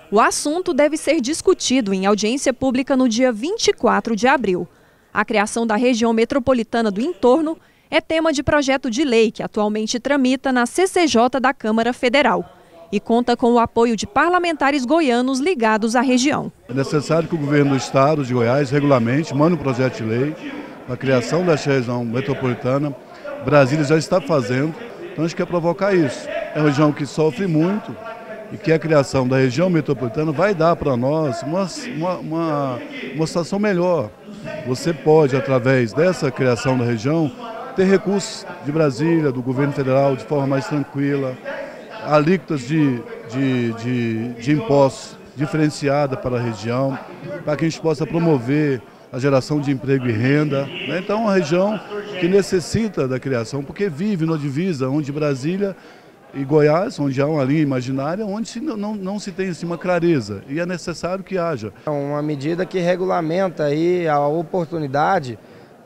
O assunto deve ser discutido em audiência pública no dia 24 de abril. A criação da região metropolitana do entorno é tema de projeto de lei que atualmente tramita na CCJ da Câmara Federal e conta com o apoio de parlamentares goianos ligados à região. É necessário que o governo do estado de Goiás regulamente mande um projeto de lei para a criação desta região metropolitana. Brasília já está fazendo, então a gente quer provocar isso. É uma região que sofre muito e que a criação da região metropolitana vai dar para nós uma situação melhor. Você pode, através dessa criação da região, ter recursos de Brasília, do governo federal, de forma mais tranquila, alíquotas de impostos diferenciada para a região, para que a gente possa promover a geração de emprego e renda. Então, é uma região que necessita da criação, porque vive na divisa onde Brasília e Goiás, onde há uma linha imaginária, onde não se tem assim, uma clareza, e é necessário que haja. É uma medida que regulamenta aí a oportunidade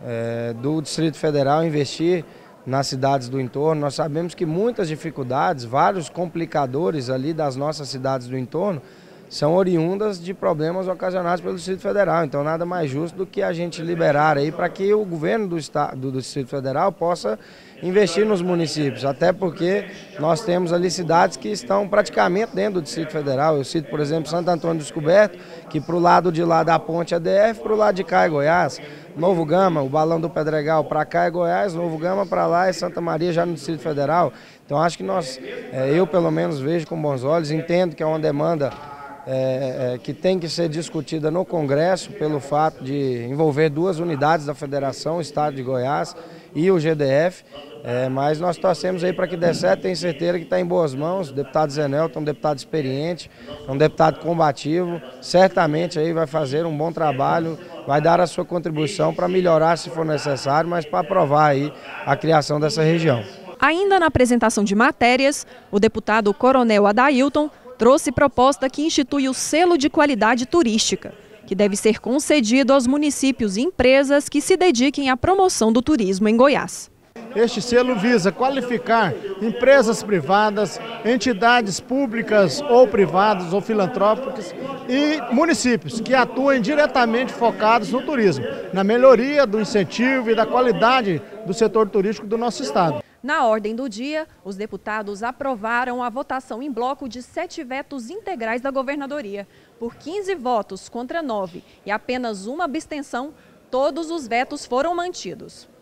do Distrito Federal investir nas cidades do entorno. Nós sabemos que muitas dificuldades, vários complicadores ali das nossas cidades do entorno são oriundas de problemas ocasionados pelo Distrito Federal. Então nada mais justo do que a gente liberar aí para que o governo do Distrito Federal possa investir nos municípios, até porque nós temos ali cidades que estão praticamente dentro do Distrito Federal. Eu cito, por exemplo, Santo Antônio do Descoberto, que para o lado de lá da ponte é DF, para o lado de cá é Goiás. Novo Gama, o Balão do Pedregal, para cá é Goiás, Novo Gama para lá é Santa Maria, já no Distrito Federal. Então acho que eu pelo menos vejo com bons olhos, entendo que é uma demanda que tem que ser discutida no Congresso pelo fato de envolver duas unidades da Federação, o Estado de Goiás e o GDF, mas nós torcemos aí para que dê certo, tenho certeza que está em boas mãos. O deputado Zé Nelton é um deputado experiente, é um deputado combativo, certamente aí vai fazer um bom trabalho, vai dar a sua contribuição para melhorar se for necessário, mas para aprovar aí a criação dessa região. Ainda na apresentação de matérias, o deputado Coronel Adailton trouxe proposta que institui o selo de qualidade turística, que deve ser concedido aos municípios e empresas que se dediquem à promoção do turismo em Goiás. Este selo visa qualificar empresas privadas, entidades públicas ou privadas ou filantrópicas e municípios que atuem diretamente focados no turismo, na melhoria do incentivo e da qualidade do setor turístico do nosso estado. Na ordem do dia, os deputados aprovaram a votação em bloco de 7 vetos integrais da governadoria. Por 15 votos contra 9 e apenas uma abstenção, todos os vetos foram mantidos.